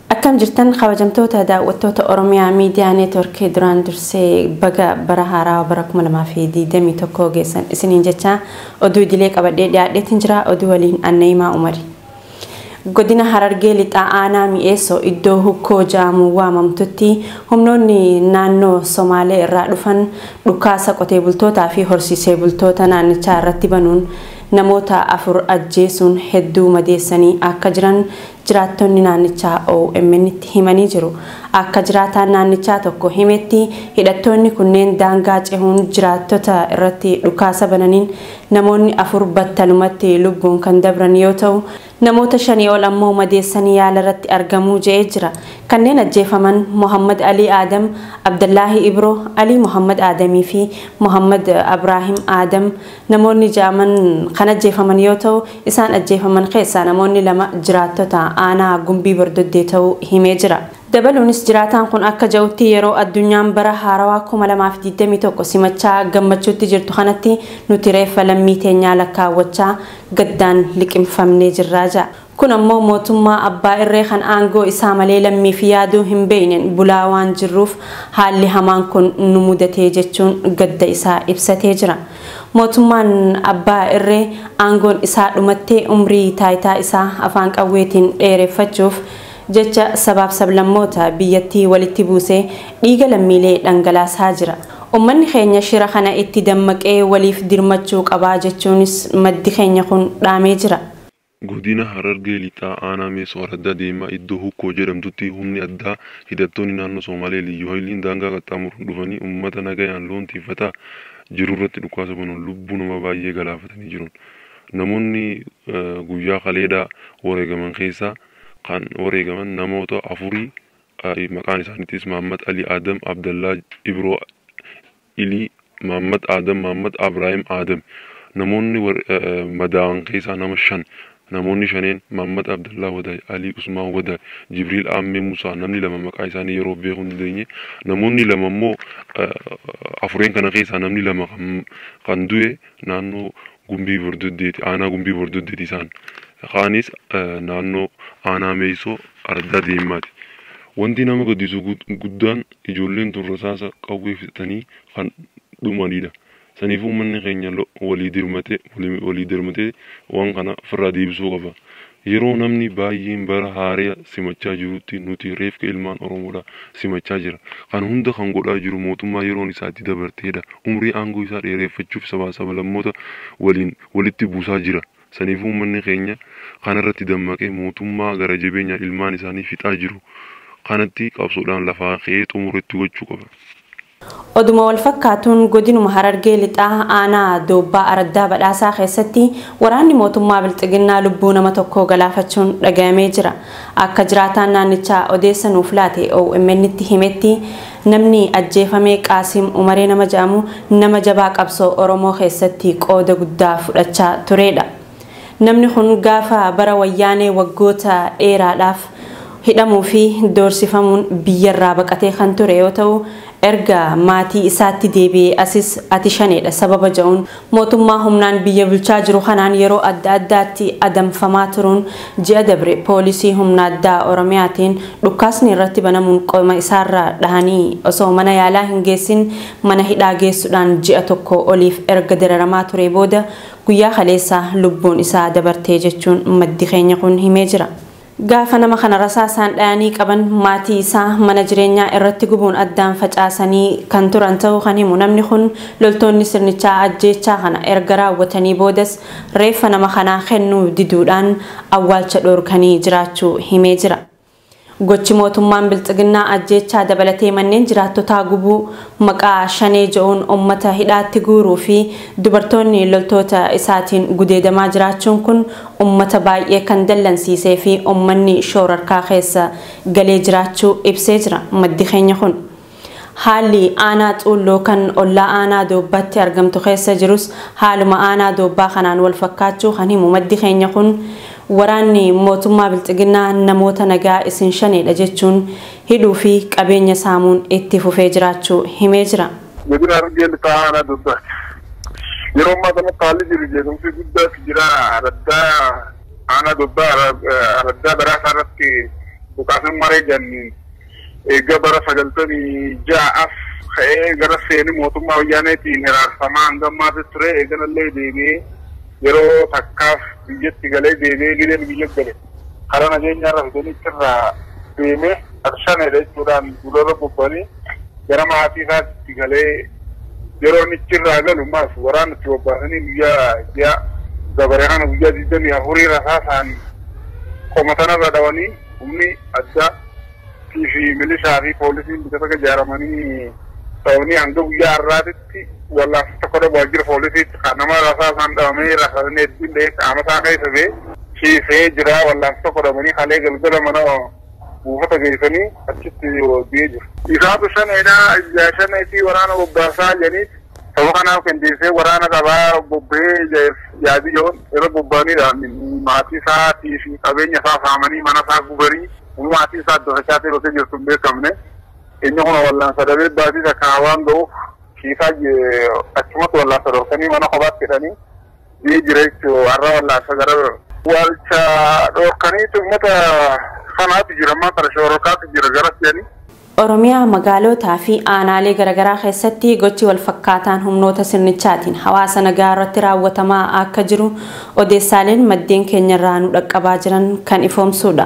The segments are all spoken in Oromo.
Akkam jirtan kabajamtoota daawwattoota Oromiyaa Miidiyaa Neetworkii duraan dursee baga bara haaraa bara 2021 geessan isiniin jecha oduu idilee qabadhee dhiyaadheetiin jira. Oduu waliin Anneemaa Umari. Godina Harargee lixaa aanaa mi'eessoo iddoo hukkoo jaamuu waamamtutti humnoonni naannoo Somaalee irraa dhufan dhukaasa qotee bultootaa fi horsiisee bultoota naannichaa irratti banuun namoota 4 ajjeesuun hedduu madeessanii akka jiran jiraattonni naannichaa OMN itti himanii jiru. Akka jiraataan naannichaa tokko himetti hidhattoonni kunneen daangaa cehuun jiraattota irratti dhukaasa bananiin namoonni 4 battalumatti lubbuun kan dabran yoo ta'u namoota 5 ol ammoo madeessanii yaala irratti argamuu je'ee jira. Kanneen ajjeefaman Muhammad Ali Adam, Abdullahi Ibro, Ali Muhammad Adamii fi Muhammad Ibrahim Adam namoonni jaaman kan ajjeefaman yoo ta'u isaan ajjeefaman keessaa namoonni 2 jiraattota aanaa Gumbii Bordoddee ta'uu himee jira. Dabaluunis jiraataan kun akka ja'utti yeroo addunyaan bara haarawaa 2021 simachaa gammachuutti jirtu kanatti nuti reeffa lammii teenyaa lakkaawwachaa gaddaan liqimfamnee jirraa ja'a. Kun ammoo mootummaa abbaa irree kan aangoo isaa malee lammii fi yaaduu hin beekneen bulaa waan jirruuf haalli hamaan kun nu mudatee jechuun gadda isaa ibsatee jira. Mootummaan abbaa irree aangoon isaa dhumattee umrii taayitaa isaa afaan qawweetiin dheereffachuuf jecha sabaaf sablammoota biyyattii walitti buusee dhiiga lammiilee dhangalaasaa jira. Uummanni keenya shira kana itti dammaqee waliif dirmachuu qabaa jechuunis maddi keenya kun dhaamee jira. Godina Harargee lixaa aanaa mi'eessoo adda deemaa iddoo hukkoo jedhamtutti humni addaa hidhattoonni naannoo Somaalee liyyuu hayiliin daangaa qaxxaamuruun dhufanii uummata nagayaan loon tiifataa jiru irratti dhukaasa banuun lubbuu nama baay'ee galaafatanii jiru. Namoonni guyyaa kaleedhaa wareegaman keessaa kan wareegaman namoota 4 maqaan isaaniitis Muhammad Ali Adam, Abdullah Ibro Ili, Muhammad Adam, Muhammad Ibrahim Adam. Namoonni madaa'an keessaa nama 5. Namoonni 5 Muhammad Abdullah Wada, Ali Usman Wada, Jibril Amme Musa namni 2 maqaa isaanii yeroo beekuu hin dandeenye. Namoonni 2 immoo 4 kana keessaa namni 2 kan du'e naannoo Gumbii Bordoddeeti, aanaa Gumbii Bordoddeeti isaan. Kaanis naannoo aanaa mi'eessoo adda deemaati. Wanti nama gaddisu guddaan ijoolleen tun rasaasa qawwee fixatanii kan dhumanidha. Saniifuu uummanni keenya walii dirmatee waan kana ofirraa deebisuu qaba. Yeroo namni baay'een bara haaraa simachaa jirutti nuti reeffa ilmaan Oromoodha simachaa jira. Kan hunda kan godhaa jiru mootummaa yeroon isaatti dabarteedha. Umrii aangoo isaa dheereffachuuf sablammoota walitti buusaa jira. Saniifuu uummanni keenya kanarratti dammaqee mootummaa gara jabeenya ilmaan isaanii fixaa jiru kanatti qabsoodhaan lafaa ka'ee xumuratti gochuu qaba. Oduma wal fakkaatuun godinuma Harargee lixaa aanaa Doobbaa Araddaa Badhaasaa keessatti waraanni mootummaa Bilxiginnaa lubbuu nama tokkoo galaafachuun dhaga'amee jira. Akka jiraataan naannichaa odeessa nuuf laate OMN itti himetti namni ajjeefamee Qaasim Umaree nama jedhamu nama jabaa qabsoo Oromoo keessatti qooda guddaa fudhachaa turedha. Namni kun gaafa bara wayyaanee waggoota dheeraadhaaf hidhamuu fi doorsifamuun biyyarraa baqatee kan ture yoo ta'u erga maatii isaatti deebi'ee asis ati shaneedha sababa jedhuun mootummaa humnaan biyya bulchaa jiru kanaan yeroo adda addaatti adamfamaa turuun ji'a dabre poolisii humna addaa Oromiyaatiin dhukaasni irratti banamuun qoma isaarraa dhahanii osoo mana yaalaa hin geessin mana hidhaa geessuudhaan ji'a tokko oliif erga dararamaa ture booda guyyaa kaleessaa lubbuun isaa dabartee jechuun maddi keenya kun himee jira. Gaafa nama kana rasaasaan dhayanii qaban maatii isaa mana jireenyaa irratti gubuun addaan facaasanii kan turan ta'uu kan himu namni kun loltoonni sirnichaa ajjeechaa kana erga raawwatanii boodas reeffa nama kanaa kennuu diduudhaan awwaalcha dhoorkanii jiraachuu himee jira. Gochi mootummaan Bilxiginnaa ajjeechaa dabalatee manneen jiraattotaa gubuu maqaa shanee jedhuun uummata hidhaatti guuruu fi dubartoonni loltoota isaatiin gudeedamaa jiraachuun kun uummata baay'ee kan dallansiisee fi uummanni shoorarkaa keessa galee jiraachuu ibsee jira maddi keenya kun. Haalli aanaa Xuulloo kan ollaa aanaa Doobbaatti argamtu keessa jirus haaluma aanaa Doobbaa kanaan wal fakkaachuu kan himu maddi keenya kun waraanni mootummaa Bilxiginnaa namoota nagaa isin shaneedha jechuun hidhuu fi qabeenya saamuun itti fufee jiraachuu himee jira. Godina Harargee lixaa aanaa Doobbaatti yeroo ammaa kanatti haalli jiru jeequmsi guddaatu jira. Aanaa Doobbaa Araddaa Badhaasaa irratti buqaasan maree janniin eega bara 96 ka'ee gara seenii mootummaa wayyaaneetiin hiraarfamaa hanga ammaatti ture eeganallee deebi'ee yeroo takkaaf biyyatti galee deebi'ee gideen biyya gale karaa nageenyaarra fidanii irraa deemee arshaneedha jechuudhaan duloora bobbanii gara maatii isaatti galee yeroo inni irraa galu maas waraana itti bobbaasanii guyyaa dabaree kana guyyaa 24 rasaasaan qomatanarra dhawanii humni addaa fi milishaa fi poolisiin bitata ijaaramanii ta'anii hanga guyyaa har'aatitti wallaansa tokko dha waajjira poolisiitti kan nama rasaasaan dhawamee rasaasni hedduun dhahee qaama isaa keessa ba'ee ciisee jira wallaansa tokko dhamanii halee galgala mana buufata geessanii achitti biyee jiru. Isaatu shaneetii waraana bobbaasaa jedhanii saba kanaaf qindeessee waraana qabaa bobba'ee yaadiyyoon irra bobbaaniidhaan maatii isaatii fi qabeenya isaa saamanii mana isaa gubanii maatii isaa adda facaatee dhotee jirtu hin beekamne. Inni kun wallaansa dabee baatii takka waan ga'uuf kiisaa achumatti wallaansa dhorkanii mana kophaatti hidhanii biyee jira jechuudha. Har'a wallaansa gara waalcha dhorkaniitu uummata kanaatti jira amma kana shoorokaatti jira garas jedhanii. Oromiyaa magaalotaa fi aanaalee garaagaraa keessatti gochi wal fakkaataan humnoota sirnichaatiin hawaasa nagaa irratti raawwatamaa akka jiru odeessaaleen maddeen keenyarraa nu dhaqqabaa jiran kan ifoomsuudha.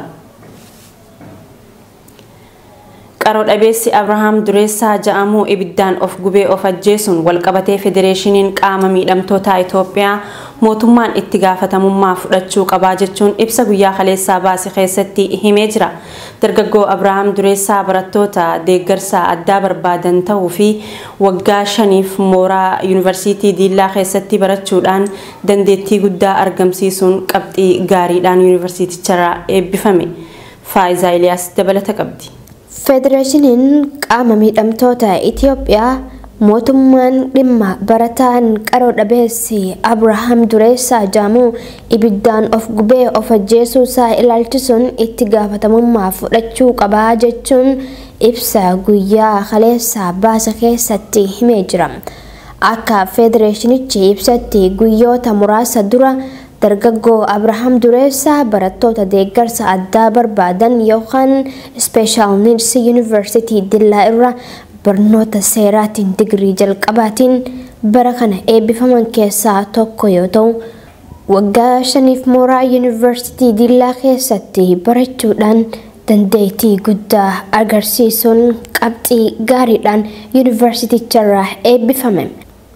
Qaroo dhabeessi Abrahaam Dureessaa ja'amuu ibiddaan of gubee of ajjeesuun walqabatee federeeshiniin qaama miidhamtoota Itoophiyaa mootummaan itti gaafatamummaa fudhachuu qabaa jechuun ibsa guyyaa kaleessaa baase keessatti himee jira. Dargaggoo Abrahaam Dureessaa barattoota deeggarsa addaa barbaadan ta'uu fi waggaa 5f mooraa yuunivarsiitii Diillaa keessatti barachuudhaan dandeettii guddaa argamsiisuun qabxii gaariidhaan yuunivarsiiticharraa eebbifame. Faayisaa Iliyaas dabalata qabdi. Federeeshiniin qaama miidhamtoota Itoophiyaa mootummaan dhimma barataan qaroo dhabeessi Abrahaam Dureessaa ja'amuu ibiddaan of gubee of ajjeesuu isaa ilaalchisuun itti gaafatamummaa fudhachuu qabaa jechuun ibsa guyyaa kaleessaa baase keessatti himee jira. Akka federeeshinichi ibsatti guyyoota muraasa dura dargaggoo Abrahaam Dureessaa barattoota deeggarsa addaa barbaadan yookaan Special Needs University Dillaa irraa barnoota seeraatiin digirii jalqabaatiin bara kana eebbifaman keessaa tokko yoo ta'u waggaa 5f mooraa University Dillaa keessatti barachuudhaan dandeettii guddaa agarsiisuun qabxii gaariidhaan yuunivarsiiticharraa eebbifame.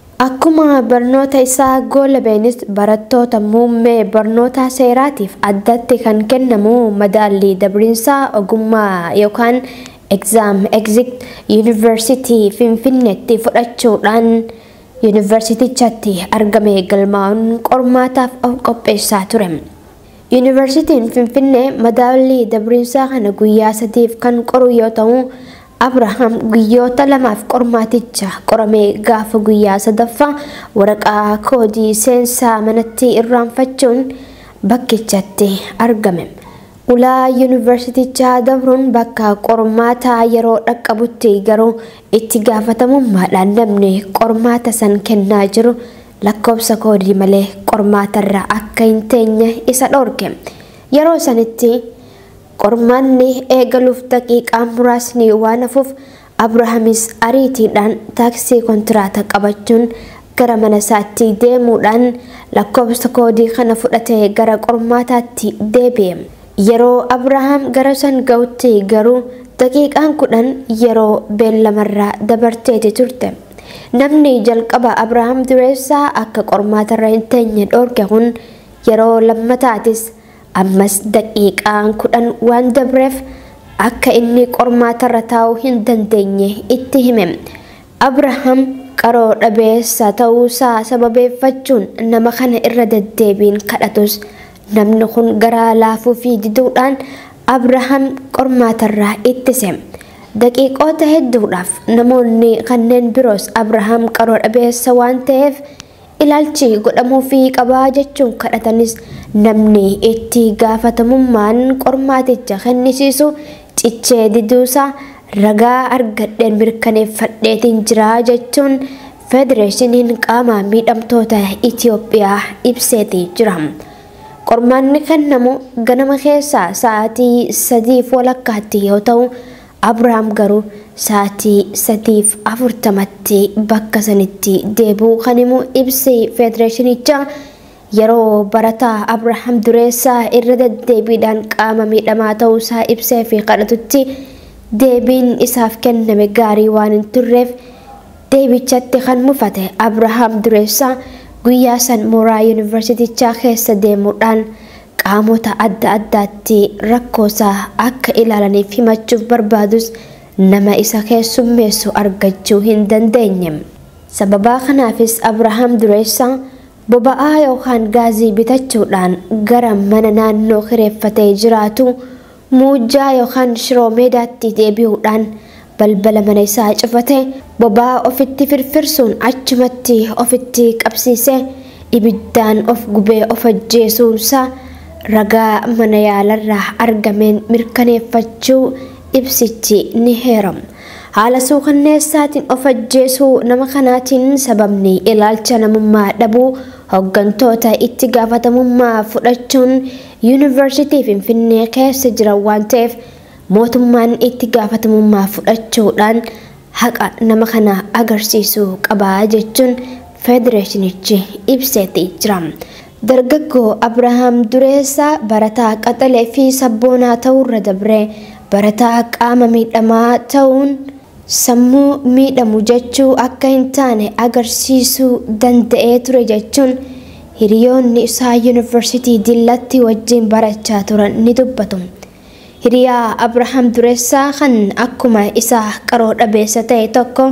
Akkuma barnoota isaa goolabeenis barattoota muummee barnoota seeraatiif addatti kan kennamu madaallii dabriinsaa ogummaa yookaan exam exit University Finfinneetti fudhachuudhaan yuunivarsiitichatti argame galmaa'uun qormaataaf of qopheessaa ture. Yuunivarsiitiin Finfinnee madaallii dabriinsaa kana guyyaa 3f kan qoru yoo ta'u Abrahaam guyyoota 2f qormaaticha qoramee gaafa guyyaa 3ffaa waraqaa koodii seensaa manatti irraanfachuun bakkichatti argame. Ulaa yuunivarsiitichaa dabruun bakka qormaataa yeroo dhaqqabutti garuu itti gaafatamummaadhaan namni qormaata san kennaa jiru lakkoofsa koodii malee qormaatarra akka hin teenye isa dhorke. Yeroo sanitti qormaanni eegaluuf daqiiqaa muraasni waan hafuuf Abrahaamis ariitiidhaan taaksii kontiraata qabachuun gara mana isaatti deemuudhaan lakkoofsa koodii kana fudhatee gara qormaataatti deebi'e. Yeroo Abrahaam gara san ga'utti garuu daqiiqaan 10 yeroo beellamarraa dabarteeti turte. Namni jalqaba Abrahaam Dureessaa akka qormaatarra hin teenye dhorke kun yeroo lammataatis ammas daqiiqaan 10 waan dabreef akka inni qormaatarra taa'uu hin dandeenye itti hime. Abrahaam qaroo dhabeessa ta'uusaa sababeeffachuun nama kana irra deddeebiin kadhatus namni kun garaa laafuu fi diduudhaan Abrahaam qormaatarraa ittise. Daqiiqoota hedduudhaaf namoonni kanneen biroos Abrahaam qaroo dhabeessa waan ta'eef ilaalchi godhamuu fi qabaa jechuun kadhatanis namni itti gaafatamummaan qormaaticha kennisiisu cichee diduusaa ragaa argadheen mirkaneeffadheetiin jira jechuun federeeshiniin qaama miidhamtoota Itoophiyaa ibseeti jira. qormaanni kennamu ganama keessaa sa'aatii 3:30 yoo ta'u Abrahaam garuu sa'aatii 3:40tti bakka sanitti deebi'uu kan himu ibsi federeeshinichaa yeroo barataa Abrahaam Dureessaa irra deddeebiidhaan qaama miidhamaa ta'uusaa ibsee fi kadhatutti deebiin isaaf kenname gaarii waan hin turreef deebichatti kan mufate Abrahaam Dureessaa guyyaa san mooraa yuunivarsiitichaa keessa deemuudhaan qaamota adda addaatti rakkoosaa akka ilaalaniif himachuuf barbaadus nama isa keessummeessu argachuu hin dandeenye. Sababa kanaafis Abrahaam Dureessaa boba'aa yookaan gaazii bitachuudhaan gara mana naannoo kireeffatee jiraatu muujjaa yookaan shiroo meedaatti deebi'uudhaan balbala mana isaa cufate boba'aa ofitti firfirsuun achumatti ofitti qabsiise ibiddaan of gubee of ajjeesuunsaa ragaa mana yaalarraa argameen mirkaneeffachuu ibsichi ni heerama. Haala suukanneessaatiin of ajjeesuu nama kanaatiin sababni ilaalcha namummaa dhabuu hooggantoota itti gaafatamummaa fudhachuun yuunivarsiitii Finfinnee keessa jiran waan ta'eef mootummaan itti gaafatamummaa fudhachuudhaan haqa nama kana agarsiisuu qaba jechuun federeeshinichi ibseetii jira. Dargaggoo Abrahaam Dureessaa barataa qaxalee fi sabboonaa ta'uurra dabree barataa qaama miidhamaa ta'uun sammuu miidhamu jechuu akka hin taane agarsiisuu danda'ee ture jechuun hiriyoonni isaa yuunivarsiitii Dillatti wajjin barachaa turan ni dubbatu. Hiriyaa Abrahaam Dureessaa kan akkuma isaa qaroo dhabeessa ta'e tokko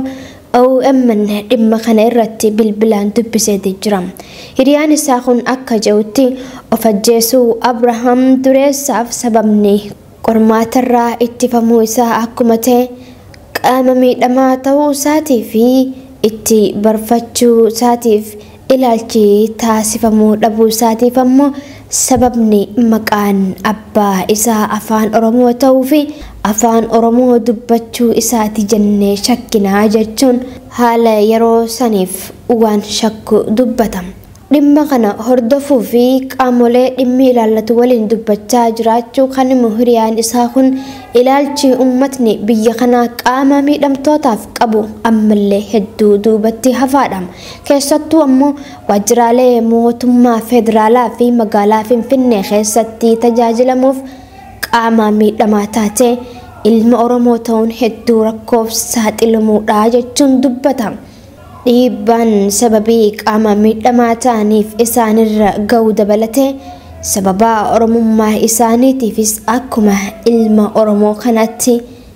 OMN dhimma kana irratti bilbilaan dubbiseeti jira. Hiriyaan isaa kun akka jedhutti of ajjeesuu Abrahaam Dureessaaf sababni qormaatarraa ittifamuu isaa akkuma ta'e qaama miidhamaa ta'uu isaatii fi itti barfachuu isaatiif ilaalchi taasifamuu dhabuu isaatiif ammoo sababni maqaan abbaa isaa afaan Oromoo ta'uu fi afaan Oromoo dubbachuu isaati jennee shakkinaa jechuun haala yeroo saniif waan shakku dubbata. Dhimma kana hordofuu fi qaamolee dhimmi ilaallatu waliin dubbachaa jiraachuu kan himu hiriyaan isaa kun ilaalchi uummatni biyya kanaa qaama miidhamtootaaf qabu ammallee hedduu duubatti hafaadha. Keessattuu ammoo waajjiraalee mootummaa federaalaa fi magaalaa Finfinnee keessatti tajaajilamuuf qaama miidhamaa taate ilma Oromoo ta'uun hedduu rakkoof saaxilamuudha jechuun dubbata. Dhiibbaan sababii qaama miidhamaa ta'aniif isaanirra ga'uu dabalatee sababa Oromummaa isaaniitiifis akkuma ilma Oromoo kanatti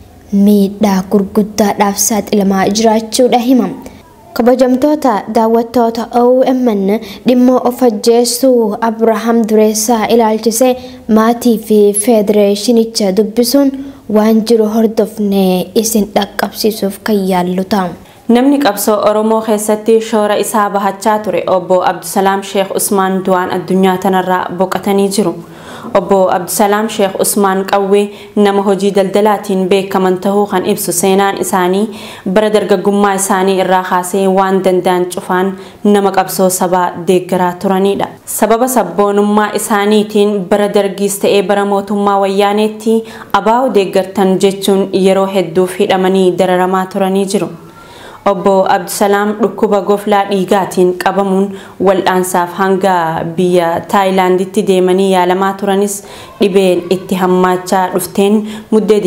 miidhaa gurguddaadhaaf saaxilamaa jiraachuudha hima. Kabajamtoota daawwattoota OMN dhimma of ajjeesuu Abrahaam Dureessaa ilaalchisee maatii fi federeeshinicha dubbisuun waan jiru hordofnee isin dhaqqabsiisuuf kan yaallu ta'a. Namni qabsoo Oromoo keessatti shoora isaa bahachaa ture obbo Abdusalaam Sheekh Usmaan du'aan addunyaa tanarraa boqotanii jiru. Obbo Abdusalaam Sheekh Usmaan qawwee nama hojii daldalaatiin beekaman ta'uu kan ibsu seenaan isaanii bara dargaggummaa isaanii irraa kaasee waan danda'an cufaan nama qabsoo sabaa deeggaraa turanidha. Sababa sabboonummaa isaaniitiin bara dargiis ta'ee bara mootummaa wayyaaneetti abaa'u deeggartan jechuun yeroo hedduuf hidhamanii dararamaa turanii jiru. Obbo Abdusalaam dhukkuba goflaa dhiigaatiin qabamuun wal'aansaaf hanga biyya Taayilaanditti deemanii yaalamaa turanis dhibeen itti hammaachaa dhufteen muddee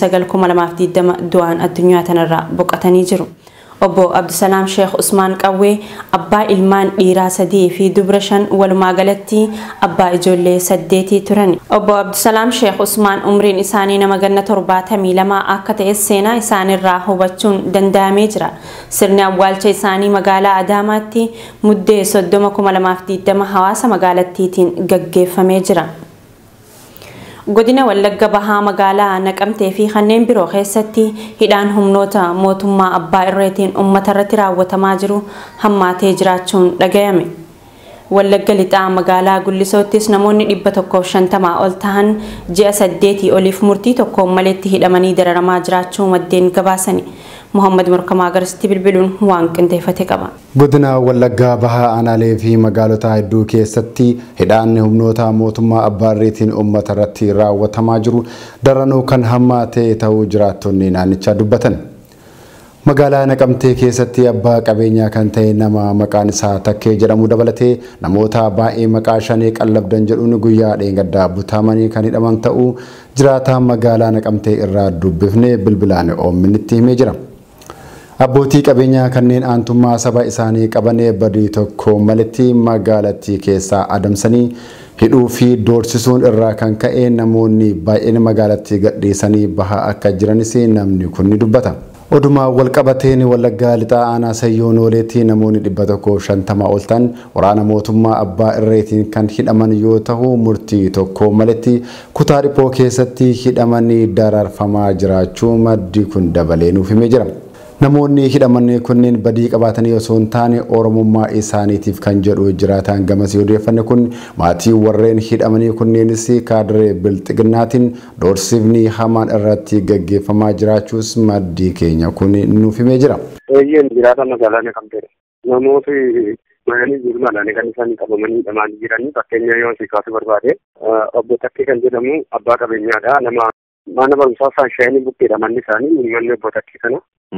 29/2020 du'aan addunyaa tanarraa boqotanii jiru. Obbo Abdusalaam Sheekh Usmaan qawwee abbaa ilmaan dhiiraa 3 fi dubra 5 walumaa galatti abbaa ijoollee 8 turan. Obbo Abdusalaam Sheekh Usmaan umriin isaanii nama ganna 72 akka ta'e seenaa isaanirraa hubachuun danda'amee jira. Sirni awwaalcha isaanii magaalaa Adaamaatti muddee 30/2020 hawaasa magaalattiitiin gaggeeffamee jira. Godina Wallagga Bahaa magaalaa Naqamtee fi kanneen biroo keessatti hidhaan humnoota mootummaa abbaa irreetiin uummata irratti raawwatamaa jiru hammaatee jiraachuun dhagayame. Wallagga Lixaa magaalaa Gullisoottis namoonni 150 ol ta'an ji'a 8 oliif murtii tokkoon maletti hidhamanii dararamaa jiraachuu maddeen gabaasani. Muhammad Murkamaa Garsitti bilbiluun waan qindeeffate qaba. Godina Wallaggaa Bahaa Aanaalee fi magaalota hedduu keessatti hidhaan humnoota mootummaa abbaa irreetiin uummata irratti raawwatamaa jiru daranuu kan hammaate ta'uu jiraattonni naannichaa dubbatan. Magaalaa Naqamtee keessatti abbaa qabeenyaa kan ta'e nama maqaan isaa Takkee jedhamu dabalatee namoota baay'ee maqaa shanee qallabdan jedhuun guyyaa dheengaddaa butamanii kan hidhaman ta'uu jiraataa magaalaa Naqamtee irraa dubbifnee bilbilaan OMN itti himee jira. Abbootii qabeenyaa kanneen aantummaa saba isaanii qabanee badii tokko malitti magaalattii keessaa adamsanii hidhuu fi doorsisuun irraa kan ka'e namoonni baay'een magaalattii gadhiisanii bahaa akka jiranis namni kun ni dubbata. Oduma walqabateen Wallaggaa Lixaa Aanaa Sayyoon Ooleetti namoonni 150 ol ta'an waraana mootummaa abbaa irreetiin kan hidhaman yoo ta'u murtii tokko malitti kutaa dhiphoo keessatti hidhamanii dararfamaa jiraachuu maddi kun dabalee nuuf himee jira. Namoonni hidhaman kunneen badii qabaatanii osoo hin taane oromummaa isaaniitiif kan jedhu jiraataan gamasii odeeffanne kun maatii warreen hidhamanii kunneenis kaadiree bilxiginnaatiin doorsifni hamaan irratti gaggeeffamaa jiraachuus maddi keenya kun nuuf himee jira. Eeyyeen jiraata magaalaa Naqamtee namooti mayanii jirmaadhaan kan isaan qabamanii hidhamanii jiranii fakkeenya yoo si kaasuu barbaade obbo Takkee kan jedhamu abbaa qabeenyaadha. Nama mana barumsaa Saanshayinii bukkeedha manni isaanii manni obbo Takkee kana.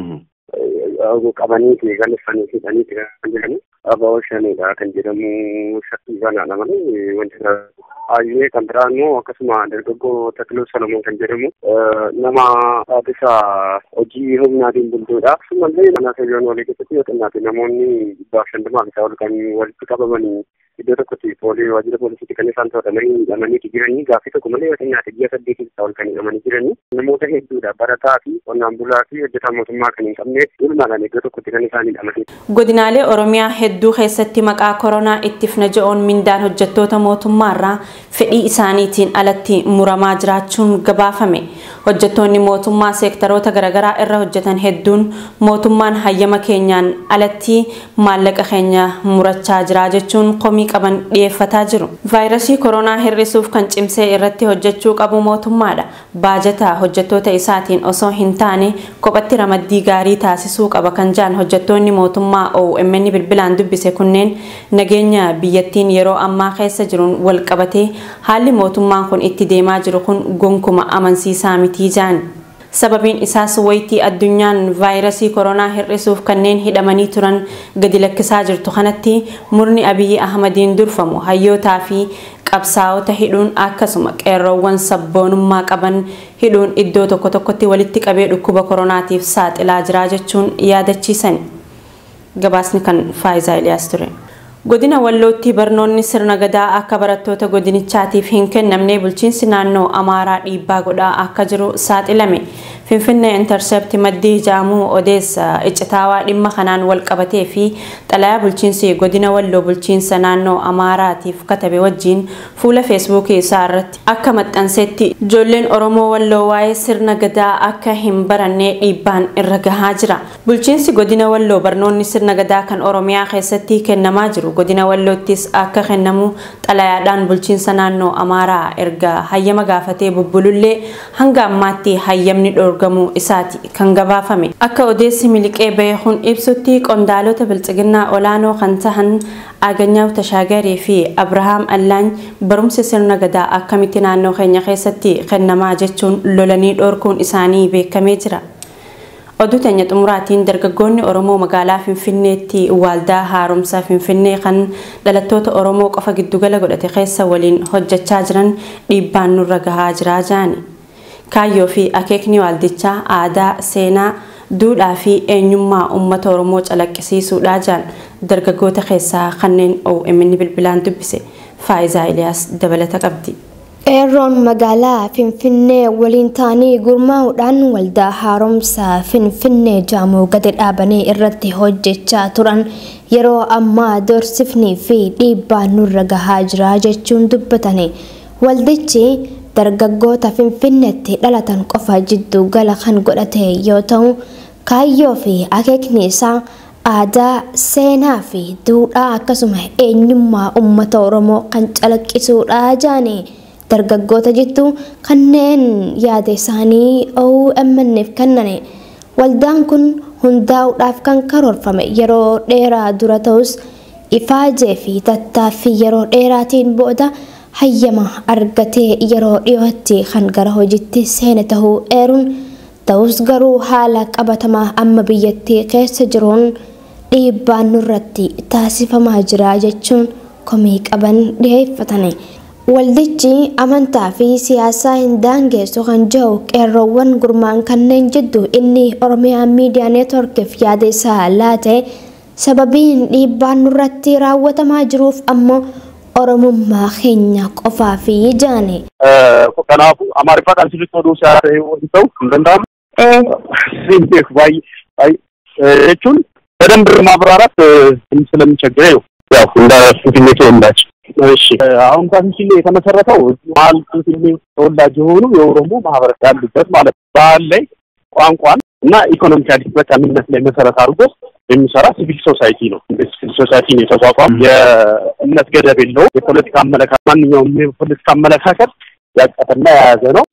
Qabanii fi galfanii hidhanii kan jedhamu abbaa shanidha kan jedhamu shakkii banaadha malee wanti ayyee kan biraa immoo akkasuma dargaggoo Takloo Solomoon kan jedhamu nama isa hojii humnaatiin bultuudha. Akkasumallee mana Sayyoon Oolee keessatti yoo xinnaate namoonni 150 isaa ol kan walitti qabamanii iddoo tokkotti waajjira poolisiitti kan isaan to'atamanii hidhamanii jiranii gaaffii tokko malee yoo xinnaate ji'a 8 isaa ol kan hidhamanii jiranii namoota hedduudha barataa fi qonnaan bulaa fi hojjetaa mootummaa kan hin qabne dhulmaadhaan iddoo tokkotti kan isaan hidhamanii. Godinaalee Oromiyaa hedduu keessatti maqaa koronaa ittiif naja'oon mindaan hojjettoota mootummaarraa fedhii isaaniitiin alatti muramaa jiraachuun gabaafame. Hojjettoonni mootummaa seektaroota garaagaraa irra hojjetan hedduun mootummaan hayyama keenyaan alatti maallaqa keenya murachaa jira jechuun komii qaban dhiyeeffataa jiru. Vaayirasii koronaa hir'isuuf kan cimsee irratti hojjechuu qabu mootummaadha. Baajataa hojjettoota isaatiin osoo hin taane kophatti ramaddii gaarii taasisuu qaba kan jedhan hojjettoonni mootummaa OMN bilbilaan dubbise kunneen nageenya biyyattiin yeroo ammaa keessa jiruun wal qabatee haalli mootummaan kun itti deemaa jiru kun gonkuma amansiisaa miti jedhan. Sababiin isaas wayitii addunyaan vaayirasii koronaa hir'isuuf kanneen hidhamanii turan gadi lakkisaa jirtu kanatti murni Abiyyi Ahmadiin durfamu hayyootaa fi qabsaa'ota hidhuun akkasuma qeerroowwan sabboonummaa qaban hidhuun iddoo tokko tokkotti walitti qabee dhukkuba koronaatiif saaxilaa jira jechuun yaadachiisan. Gabaasni kan Faayisaa Iliyaas ture. Godina Wallootti barnoonni sirna gadaa akka barattoota godinichaatiif hin kennamne bulchiinsi naannoo Amaaraa dhiibbaa godhaa akka jiru saaxilame. Finfinnee Intercept maddii jaamuu odeessa iccitaawaa dhimma kanaan wal qabatee fi xalayaa bulchiinsi godina Walloo bulchiinsa naannoo Amaaraatiif katabe wajjin fuula feesbuukii isaa irratti akka maxxansetti ijoolleen Oromoo Walloo waa'ee sirna gadaa akka hin baranne dhiibbaan irra gahaa jira. Bulchiinsi godina Walloo barnoonni sirna gadaa kan Oromiyaa keessatti kennamaa jiru godina Walloottis akka kennamu xalayaadhaan bulchiinsa naannoo Amaaraa erga hayyama gaafatee bubbulullee hanga ammaatti hayyamni dorgamu isaati kan gabaafame. Akka odeessi miliqee ba'e kun ibsutti qondaalota bilxiginnaa olaanoo kan tahan Aganyaw Tashaagarii fi Abrahaam Allaany barumsi sirna gadaa akkamitti naannoo keenya keessatti kennamaa jechuun lolanii dhorkuun isaanii beekamee jira. Oduu teenya xumuraatiin dargaggoonni Oromoo magaalaa Finfinneetti waaldaa haaromsaa Finfinnee kan dhalattoota Oromoo qofa giddugala godhate keessa waliin hojjechaa jiran dhiibbaan nurra gahaa jira jaani. Kaayyoo fi akeekni waaldichaa aadaa, seenaa, duudhaa fi eenyummaa uummata Oromoo calaqqisiisuudha jaan dargaggoota keessaa kanneen OMN bilbilaan dubbise Faayisaa Iliyaas dabalata qabdi. Qeerroon magaalaa Finfinnee waliin taanii gurmaa'uudhaan waldaa haaromsaa Finfinnee jaamuu gadi dhaabanii irratti hojjechaa turan yeroo ammaa doorsifnii fi dhiibbaan nurra gahaa jira jechuun dubbatani. Waldichi dargaggoota Finfinneetti dhalatan qofa jidduu gala kan godhate yoo ta'u kaayyoo fi akeekni isaa aadaa, seenaa fi duudhaa akkasuma eenyummaa uummata Oromoo kan calaqqisuudha jaani. Dargaggoota jidduu kanneen yaada isaanii OMN'f kennane. Waldaan kun hundaa'uudhaaf kan karoorfame yeroo dheeraa dura ta'us ifaajee fi tattaaffii yeroo dheeraatiin booda hayyama argatee yeroo dhiyootti kan gara hojiitti seene tahuu eeruun ta'us garuu haala qabatamaa amma biyyattii keessa jiruun dhiibbaan nurratti taasifamaa jira jechuun komii qaban dhiyeeffatani. Waldichi amantaa fi siyaasaa hin daangessu kan jiru qeerroowwan gurmaan kanneen jidduu inni Oromiyaa Miidiyaa Neetworkiif yaada isaa laate sababiin dhiibbaan nurratti raawwatamaa jiruuf ammoo Oromummaa keenya qofaa fi jaane. Kanaafuu Amaariffaan sirriitti oduu siyaasa yoo ta'u hin danda'amu. jechuun በደንብ ማብራራት ስለሚቸግረው ያው እንዳስፊልም ተወላጅ እሺ አሁን ታንሲል የተመሰረተው ማል ፊልም ተወላጅ የሆኑ የኦሮሞ ማህበረሰብ ያሉበት ማለት ባህል ላይ ቋንቋን እና ኢኮኖሚካሊ ተጠቃሚነት ላይ መሰረት አድርጎ የሚሰራ ሲቪል ሶሳይቲ ነው። ሲቪል ሶሳይቲ ነው የተቋቋመ የእምነት ገደብ የለውም። የፖለቲካ አመለካከት ማንኛውም የፖለቲካ አመለካከት ያቀፈና የያዘ ነው።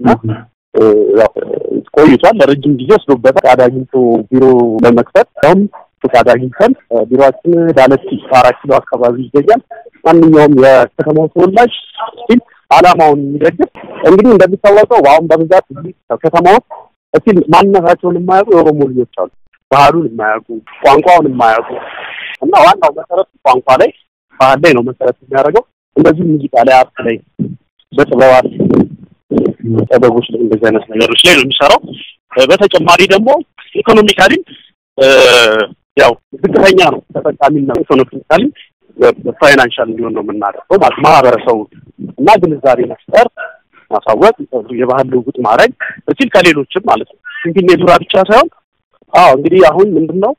ቆይቷል። ለረጅም ጊዜ ወስዶበታል። አዳጊንቱ ቢሮ ለመክፈት አሁን ፈቃድ አግኝተን ቢሮአችን ዳለቲ 4 ኪሎ አካባቢ ይገኛል። ማንኛውም የከተማው ተወላጅ ሲል አላማውን የሚደግፍ እንግዲህ እንደሚታወቀው አሁን በብዛት ከተማው እስኪ ማንነታቸውን የማያውቁ የኦሮሞ ልጆች አሉ። ባህሉን የማያውቁ ቋንቋውን የማያውቁ እና ዋናው መሰረት ቋንቋ ላይ ባህል ላይ ነው መሰረት የሚያደርገው። እንደዚህ ሙዚቃ ላይ አርት ላይ በጥበባት ጥበቦች ላይ እንደዚህ አይነት ነገሮች ላይ ነው የሚሰራው። በተጨማሪ ደግሞ ኢኮኖሚካሊ ያው ዝቅተኛ ነው ተጠቃሚና ኢኮኖሚካሊ ፋይናንሻል እንዲሆን ነው የምናደርገው ማለት ማህበረሰቡ እና ግንዛቤ መፍጠር ማሳወቅ የባህል ልውውጥ ማድረግ እዚህ ከሌሎችም ማለት ነው። እንግዲህ ዙራ ብቻ ሳይሆን እንግዲህ አሁን ምንድነው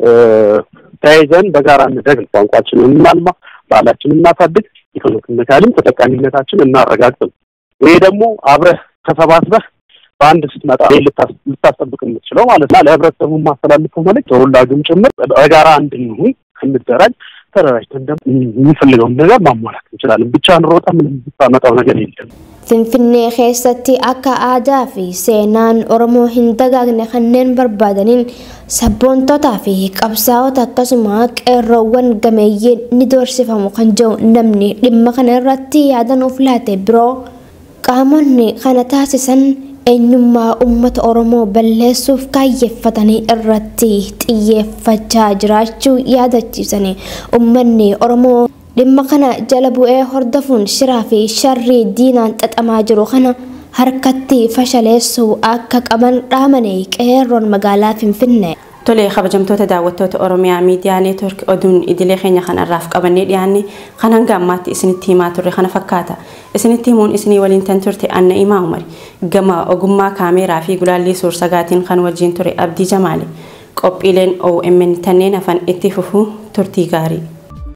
ታይዘን በጋራ እንደግ ቋንቋችንን እናልማ ባህላችንን እናሳድግ ኢኮኖሚካሊ ተጠቃሚነታችንን እናረጋግጥ። ይሄ ደግሞ አብረህ ተሰባስበህ በአንድ ስትመጣ ልታስጠብቅ የምትችለው ማለት ነው። ለህብረተሰቡ ማስተላለፈው መልእክት ተወላጁም ጭምር በጋራ እንድንሆን እንደራጅ ተራራጅተን የሚፈልገው ነገር ማሟላት እንችላለን። ብቻ እንሮጣ ምን ታመጣው ነገር የለም። Finfinnee keessatti akka aadaa fi seenaan Oromoo hin dagaagne kanneen barbaadaniin sabboontotaa fi qabsaa'ota akkasuma qeerroowwan gameeyyiin ni doorsifamu kan jiru namni dhimma kana irratti yaadanuuf laate biroo qaamonni kana taasisan eenyummaa uummata Oromoo balleessuuf kaayyeeffatanii irratti xiyyeeffachaa jiraachuu yaadachiisanii uummanni Oromoo dhimma kana jala bu'ee hordofuun shiraa fi sharrii diinaan xaxamaa jiru kana harkatti fashaleessuu akka qaban dhaamanii qeerroon magaalaa Finfinnee. Tolee kabajamtoota daawwattoota Oromiyaa Miidiyaa Neetwork oduun idilee keenya kanarraaf qabannee dhiyaanne kan hanga ammaatti isinitti himaa turre kana fakkaata. Isinitti himuun isinii waliin tan turte Anna Imaa Umari. Gama ogummaa kaameeraa fi gulaallii suur-sagaatiin kan wajjin ture Abdii Jamaali. Qophiileen OMN tanneen hafan itti fufuu turtii gaarii.